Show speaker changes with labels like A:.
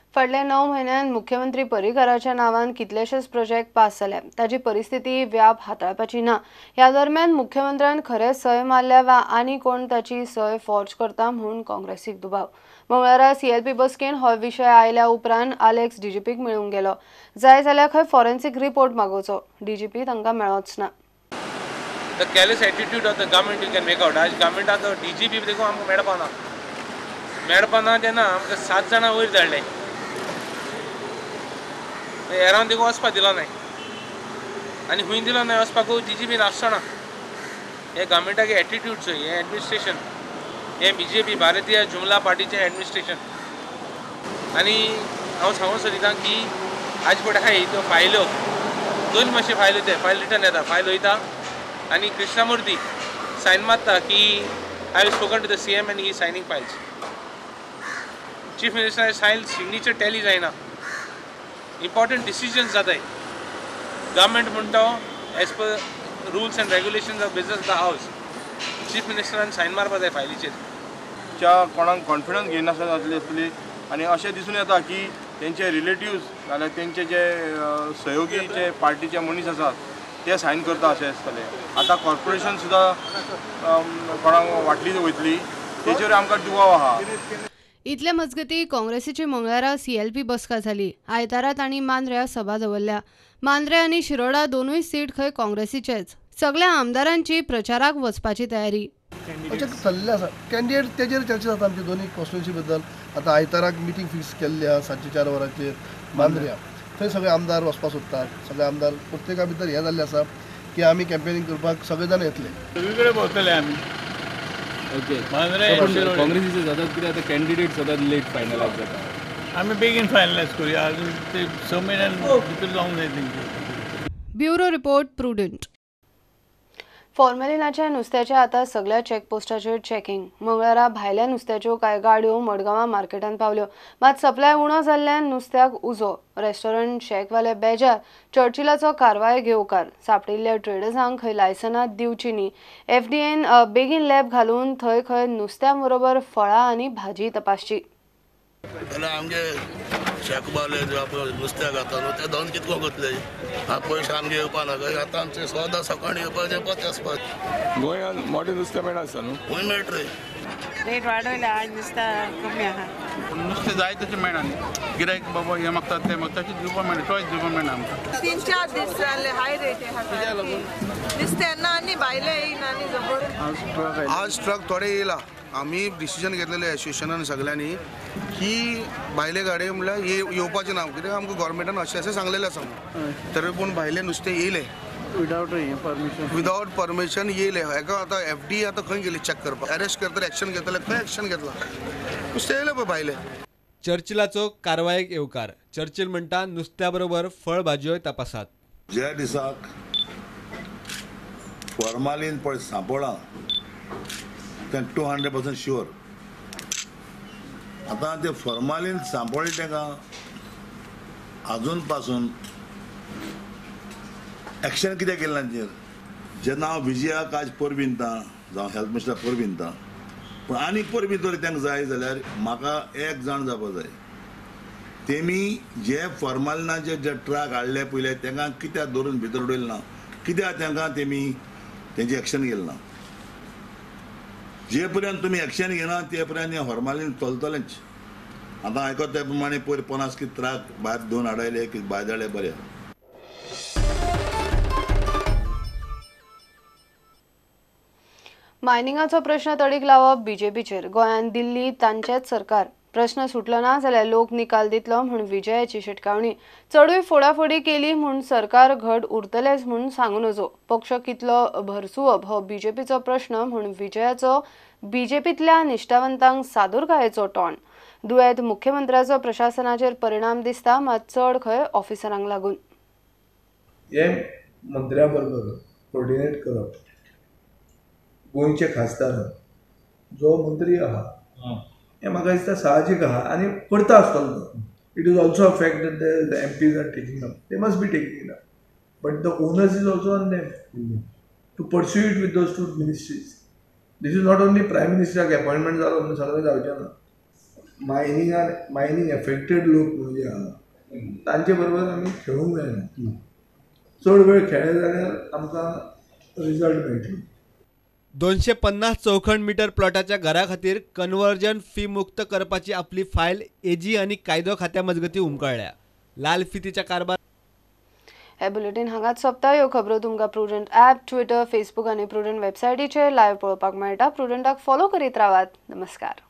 A: फाटल्या 9 म्हयन्यांत मुख्यमंत्री पर्रीकाराच्या नांवान कितलेशेच प्रोजेक्ट पास जाल्या. ताची परिस्थिती व्याप हाताळपाची ना. ह्या दरम्यान मुख्यमंत्र्यान खरेंच सय मारल्या वा आनी कोण ताची सय फॉर्ज करता म्हूण काँग्रेसीक दुबाव. मंगळारा सीएलपी बसकेन हो विशय आयल्या उपरांत आलेक्स डीजीपीक मेळूंक गेलो. जाय जाल्यार खंय फॉरेन्सिक रिपोर्ट मागोवचो. डीजीपी तांकां मेळोच ना.
B: The careless attitude of the government you can make out. आज government आता DGP देखून आमकां मेळपाना तेन्ना आमकां 7 जाणां वयर धाडले. हेरांक देखून वचपाक दिलो नाय आनी खूंय दिलो नाय वचपाकूय DGP नासतना. हे गव्हर्मेंटाचे एटिट्यूड चोय, हे एडमिनिस्ट्रेशन, हे BJP भारतीय जुमला पार्टीचें एडमिनिस्ट्रेशन. आनी हांव सांगूंक सोदितां की आज पळय आहाय त्यो फायल्यो दोन मातशे फायल्यो ते फायल रिटर्न येता, फायल वयता आनी कृष्णमूर्ती सायन मारता की I have spoken to the CM and he signing files. Chief minister sign signature टॅली जायना. इम्पॉर्टंट डिसिजन्स जाताय. गव्हर्मेंट म्हणटा as per rules and regulations of business of the house chief मिनिस्टरान सायन मारपा जाय फायलीचेर.
C: कोणाक कॉन्फिडन्स घेयनासतना जातली आसतली आनी अशें दिसून येता की तेंचे रिलेटिव्स नाल्यार तेंचे जे सहयोगी जे पार्टीचे मनीस आसात ते सायन करता अशें आसतलें. आतां कॉर्पोरेशन सुद्दां कोणाक वाटली वयतली तेचेर आमकां दुबाव आहा.
A: इतले मजगतीं काँग्रेसीची मंगळारा सीएलपी बसका जाली. आयतारा तांणी मांद्र्या सभा दवरल्या. मांद्रे आनी शिरोडा दोनूय सीट खंय काँग्रेसीचेच. सगळ्या आमदारांची प्रचाराक वचपाची तयारी.
D: चल्ले आसा कॅन्डिडेट तेजेर चर्चा जाता आमच्या दोनूय कॉन्स्टिट्युन्सी बद्दल. आतां आयताराक मिटींग फिक्स केल्ली आसा सांजचे 4 वरांचेर मांद्र्या. थंय सगळे आमदार वचपाक सोदतात. सगळे आमदार प्रत्येका भितर हें जाल्लें आसा की आमी कॅम्पेनिंग करपाक सगळे जाण येतले.
E: सगळीकडे भोंवतले आमी.
F: ओके काँग्रेसीचे जातात कित्याक आतां कॅन्डिडेट सदांच लेट फायनलायज जाता.
E: आमी बेगीन फायनलायज करूया. अजून ते 6 म्हयन्यान भितर जावंक जाय तेंचे.
A: Bureau report Prudent. फॉर्मेलिनाच्या नुस्त्याच्या आतां सगळ्या चॅकपोस्टाचेर चॅकिंग. मंगळारा भायल्या नुस्त्याच्यो कांय गाडयो मडगांवां मार्केटांत पावल्यो. मात सप्लाय उणो जाल्ल्यान नुस्त्याक उजो. रेस्टॉरंट शेकवाले बेजार. चर्चिलाचो कारवाय घेवकार. सांपडिल्ल्या ट्रेडर्सांक खंय लायसनां दिवची न्ही. FDAन बेगीन लॅब घालून थंय खंय नुस्त्या बरोबर फळां आनी भाजी तपासची.
G: आमगे शेकबाले नुस्त्या घाता न्हू ते दोन कितलो करतले. पयशे आमगे येवपा नाका. आतां आमचे सदां सकाळीं येवपाचें पत आसपात.
F: गोंयांत मोठें नुस्तें मेळटा आसता न्हू.
G: खंय मेळटा रे.
H: रेट वाडयला आज नुस्तें कमी आहा.
E: नुस्तें जाय तशें मेळना न्ही. गिरायक बाबा हें मागतात तें मागता तशें दिवपाक मेळना. चॉयस दिवपाक मेळना आमकां.
H: 3-4 दीस जाले हाय रेट आहा. नुस्तें ना आनी भायले येयना आनी जबर.
G: आज ट्रक थोडे येयला. आमी डिसिजन घेतलेलें एसोसिएशनान सगळ्यांनी की भायले गाडये म्हणल्यार येवपाचे ना. कित्याक आमकां गव्हर्मेंटान अशें सांगलेलें आसा. तरी पूण भायले नुस्तें येयले विदाउट परमिशन येयले. हेका आतां FD आतां खंय गेली चॅक करपाक. अरेस्ट करतले एक्शन घेतले. खंय एक्शन घेतला. नुस्तें येयले पळय भायले.
I: चर्चिलाचो कारवायेक येवकार. चर्चिल म्हणटा नुस्त्या बरोबर फळ भाजयोय तपासात.
J: ज्या दिसाक फॉर्मालीन पळय सांपळां तें 200% शुअर. आतां ते फॉर्मालीन सांपळ्ळे तेका आजून पासून एक्शन कित्याक केलें ताचेर. जेन्ना हांव विजयाक आज परबिंता जावं हेल्थ मिनिस्टराक परबिंता पूण आनी परबिंतोर तांकां जाय जाल्यार म्हाका एक जाण जावपा जाय. तेमी जे फॉर्मालिनाचे जे ट्रक हाडले पयले तांकां कित्याक धरून भितर उडयले ना. कित्याक तांकां तेमी तेंचे एक्शन केलें ना. जे पर्यंत तुमी एक्शन घेना ते पर्यंत हें फॉर्मालीन चलतलेंच. आतां आयकता त्या प्रमाणे पयर 50 कितें ट्रक भायर दोन हाडले की भायर हाडले बरें.
A: मायनिंगाचो प्रश्न तडीक लावप BJPचेर. गोंयांत दिल्ली तांचेच सरकार. प्रश्न सुटलो ना जाल्यार लोक निकाल दितलो म्हूण विजयाची शिटकावणी. चडूय फोडाफोडी केली म्हूण सरकार घट उरतलेच म्हूण सांगू नजो. पक्ष कितलो भरसुवप हो BJPचो प्रश्न म्हूण विजयाचो BJPंतल्या निश्ठावंतांक सादूरकायेचो टोन. दुयेंत मुख्यमंत्र्याचो प्रशासनाचेर परिणाम दिसता मात चड खंय ऑफिसरांक लागून.
K: हे मंत्र्या बरोबर कोऑर्डिनेट करप. गोंयचे खासदार जो मंत्री आहा हें म्हाका दिसता साहजीक आहा आनी करता आसतलो. It is also a fact that the MPs are taking up. They must be taking up. But the onus is also on them to pursue it with those 2 ministries. This is not only Prime Minister's appointment जालो म्हणून सगळें जावचें ना. Mining affected लोक म्हणजे आहा तांचे बरोबर आमी खेळूंक जायना. चड वेळ खेळ्ळे जाल्यार आमकां रिजल्ट मेळटलो.
I: 250 चौखंड मीटर प्लॉटाच्या घरा खातीर कन्वर्जन फी मुक्त करपाची आपली फायल एजी आनी कायदो खात्या मजगती उमकळ्ळ्या. लाल फितीच्या कारभार.
A: हे बुलेटिन हांगाच सोंपता. ह्यो खबरो तुमकां प्रुडंट ॲप, ट्विटर, फेसबूक आनी प्रुडंट वेबसायटीचेर लायव्ह पळोवपाक मेळटा. प्रुडंटाक फॉलो करीत रावात. नमस्कार.